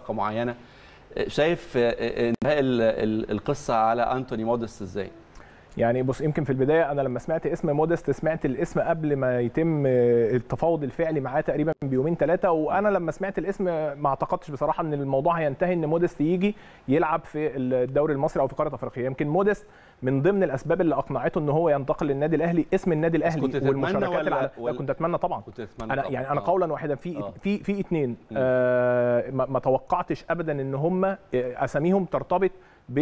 صفقه معينه. شايف انتهاء القصه على انتوني مودست ازاي؟ يعني بص، يمكن في البدايه انا لما سمعت اسم مودست سمعت الاسم قبل ما يتم التفاوض الفعلي معاه تقريبا بيومين ثلاثه، وانا لما سمعت الاسم ما اعتقدتش بصراحه ان الموضوع هينتهي ان مودست يجي يلعب في الدوري المصري او في قاره افريقيا. يمكن مودست من ضمن الاسباب اللي اقنعته ان هو ينتقل للنادي الاهلي اسم النادي الاهلي والمشاركات لا كنت اتمنى طبعا. انا يعني انا قولا واحدا في اثنين ما توقعتش ابدا ان هم اساميهم ترتبط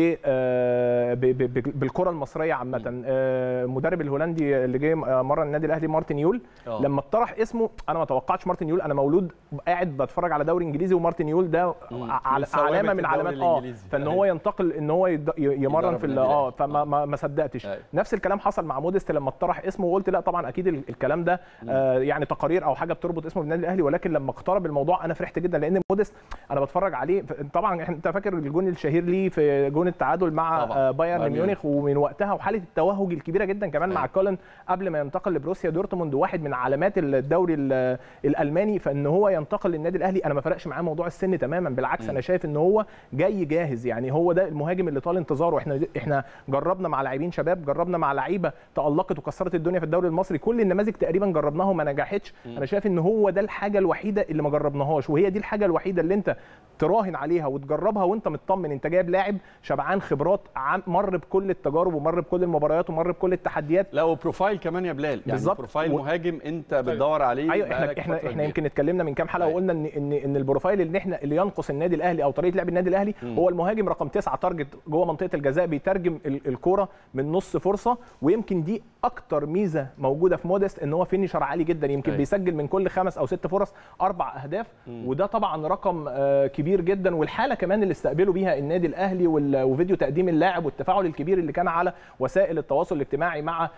بالكره المصريه عامه. المدرب الهولندي اللي جاي مره النادي الاهلي مارتن يول، لما اطرح اسمه انا ما توقعتش مارتن يول. انا مولود قاعد بتفرج على دوري انجليزي، ومارتن يول ده علامه من علامات فان هو ينتقل ان هو يمرن في فما صدقتش. نفس الكلام حصل مع مودست لما اطرح اسمه، وقلت لا طبعا اكيد الكلام ده يعني تقارير او حاجه بتربط اسمه بالنادي الاهلي. ولكن لما اقترب الموضوع انا فرحت جدا، لان مودست انا بتفرج عليه طبعا. انت فاكر الجون الشهير ليه في جون التعادل مع بايرن ميونخ، ومن وقتها وحاله التوهج الكبيره جدا كمان مع كولن قبل ما ينتقل لبروسيا دورتموند، واحد من علامات الدوري الالماني. فان هو ينتقل للنادي الاهلي انا ما فرقش معاه موضوع السن تماما، بالعكس انا شايف ان هو جاي جاهز. يعني هو ده المهاجم اللي طال انتظاره. احنا جربنا مع لاعبين شباب، جربنا مع لعيبه تالقت وكسرت الدنيا في الدوري المصري، كل النماذج تقريبا جربناها وما نجحتش. انا شايف ان هو ده الحاجه الوحيده اللي ما جربناهاش، وهي دي الحاجه الوحيده اللي انت تراهن عليها وتجربها وانت مطمن. انت جايب لاعب شبعان خبرات، مر بكل التجارب ومر بكل المباريات ومر بكل التحديات. لا وبروفايل كمان يا بلال، يعني بروفايل مهاجم انت بتدور عليه. ايوه احنا يمكن اتكلمنا من كام حلقه وقلنا ان البروفايل اللي ينقص النادي الاهلي او طريقه لعب النادي الاهلي هو المهاجم رقم 9 تارجت جوه منطقه الجزاء، بيترجم الكوره من نص فرصه. ويمكن دي اكتر ميزه موجوده في مودست، ان هو فينيشر عالي جدا. يمكن بيسجل من كل 5 أو 6 فرص 4 أهداف، وده طبعا رقم كبير جدا. والحاله كمان اللي استقبلوا بيها النادي الاهلي وفيديو تقديم اللاعب والتفاعل الكبير اللي كان على وسائل التواصل الاجتماعي مع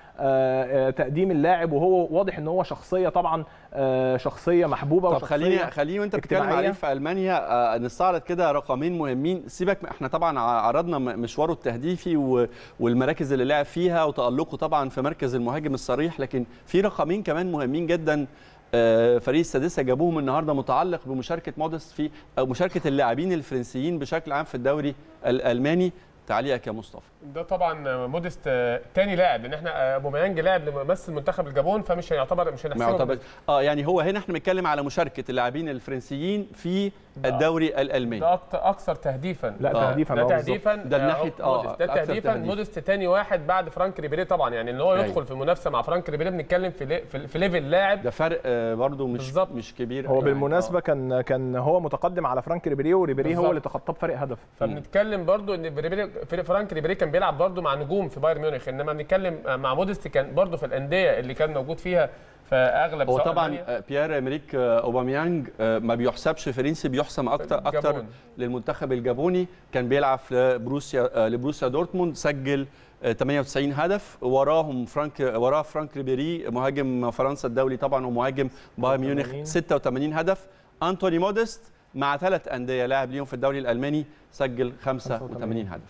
تقديم اللاعب، وهو واضح ان هو شخصيه طبعا شخصيه محبوبه. طب خليني وانت بتتكلم عليه في المانيا نستعرض كده رقمين مهمين. سيبك احنا طبعا عرضنا مشواره التهديفي والمراكز اللي لعب فيها وتألقه طبعا في مركز المهاجم الصريح، لكن في رقمين كمان مهمين جدا فريق السادسه جابوهم النهارده متعلق بمشاركه مودست في مشاركه اللاعبين الفرنسيين بشكل عام في الدوري الالماني. تعليقك يا مصطفى. ده طبعا مودست تاني لاعب، لان احنا بوميانج لاعب مثل منتخب الجابون، فمش هيعتبر مش هنحسبه. يعني هو هنا احنا بنتكلم على مشاركه اللاعبين الفرنسيين في الدوري الالماني. ده اكثر تهديفا. لا تهديفا ده الناحيه ده تهديفا. مودست تاني واحد بعد فرانك ريبيري طبعا. يعني ان هو يدخل في منافسه مع فرانك ريبيري بنتكلم في ليفل لاعب، ده فرق برده مش كبير. هو بالمناسبه كان هو متقدم على فرانك ريبيري، وريبيري هو اللي تخطاه بفرق هدف. فبنتكلم برده ان فرانك ريبيري كان بيلعب برده مع نجوم في بايرن ميونخ، انما بنتكلم مع مودست كان برده في الانديه اللي كان موجود فيها في اغلب. هو طبعا بيير امريك اوباميانج ما بيحسبش فرنسي، بيحسم اكتر للمنتخب الجابوني. كان بيلعب في لبروسيا دورتموند، سجل 98 هدف. وراه فرانك ريبيري مهاجم فرنسا الدولي طبعا ومهاجم بايرن ميونخ 86 هدف. انتوني مودست مع 3 أندية لاعب ليهم في الدوري الألماني سجل 85 هدف.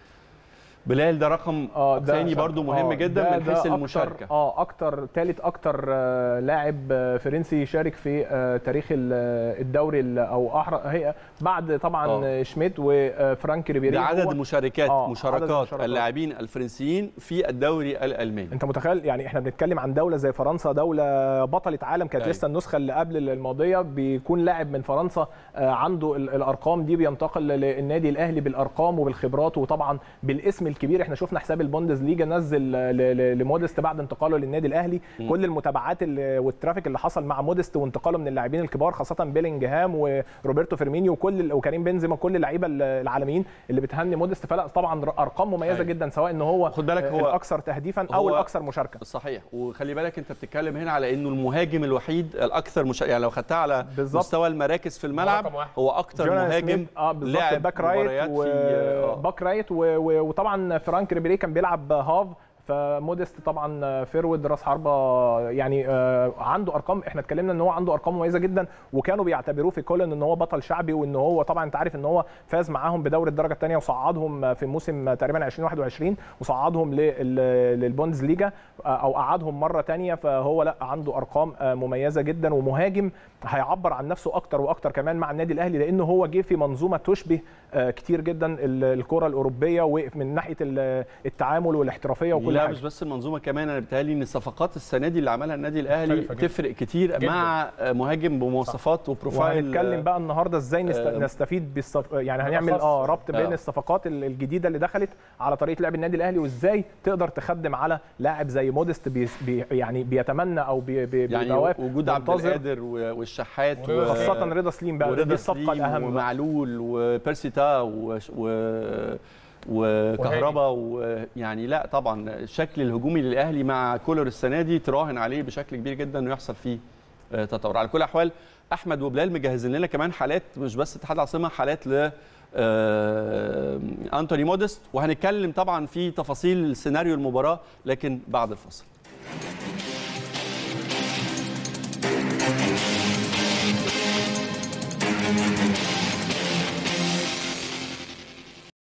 بلال ده رقم ثاني برضو مهم جدا من حيث المشاركه. ثالث اكتر لاعب فرنسي شارك في تاريخ الدوري او هي بعد طبعا شميت وفرانك ريبيري. ده عدد مشاركات اللاعبين الفرنسيين في الدوري الالماني. انت متخيل؟ يعني احنا بنتكلم عن دوله زي فرنسا، دوله بطله عالم، كانت لسه النسخه اللي قبل الماضيه بيكون لاعب من فرنسا عنده الارقام دي بينتقل للنادي الاهلي بالارقام وبالخبرات وطبعا بالاسم الكبير. احنا شفنا حساب البوندسليجا نزل لمودست بعد انتقاله للنادي الاهلي كل المتابعات والترافيك اللي حصل مع مودست وانتقاله من اللاعبين الكبار، خاصه بيلينجهام وروبرتو فيرمينيو وكريم بنزيما، كل اللعيبه العالميين اللي بتهني مودست. فلا طبعا ارقام مميزه جدا، سواء ان هو خد بالك هو الاكثر تهديفا او الاكثر مشاركه. صحيح. وخلي بالك انت بتتكلم هنا على انه المهاجم الوحيد الاكثر يعني لو خدتها على مستوى المراكز في الملعب هو اكثر مهاجم لاعب باك رايت وطبعا فرانك ريبيري كان بيلعب هاف، فموديست طبعا فيرود راس حربه يعني عنده ارقام، احنا اتكلمنا ان هو عنده ارقام مميزه جدا، وكانوا بيعتبروه في كولن ان هو بطل شعبي، وان هو طبعا انت عارف ان هو فاز معاهم بدوري الدرجه الثانيه وصعدهم في موسم تقريبا 2021 وصعدهم للبوندسليجا او قعدهم مره ثانيه. فهو لا عنده ارقام مميزه جدا، ومهاجم هيعبر عن نفسه اكتر واكتر كمان مع النادي الاهلي، لانه هو جه في منظومه تشبه كتير جدا الكره الاوروبيه، ومن ناحيه التعامل والاحترافيه وكل حاجه. لا مش بس المنظومه، كمان انا بيتهيألي ان الصفقات السنه دي اللي عملها النادي الاهلي تفرق كتير جداً مع مهاجم بمواصفات وبروفايل. وهنتكلم بقى النهارده ازاي نستفيد يعني هنعمل ربط بين الصفقات الجديده اللي دخلت على طريقه لعب النادي الاهلي، وازاي تقدر تخدم على لاعب زي موديست يعني بيتمنى او يعني وجود عبد القادر والشحات خاصه رضا سليم بقى، دي الصفقه الاهم، ومعلول وبيرسي تاو وكهربا، ويعني لا طبعا الشكل الهجومي للاهلي مع كولر السنه دي تراهن عليه بشكل كبير جدا انه يحصل فيه تطور. على كل الاحوال احمد وبلال مجهزين لنا كمان حالات، مش بس اتحاد العاصمه، حالات ل أنتوني موديست، وهنتكلم طبعا في تفاصيل سيناريو المباراه لكن بعد الفاصل.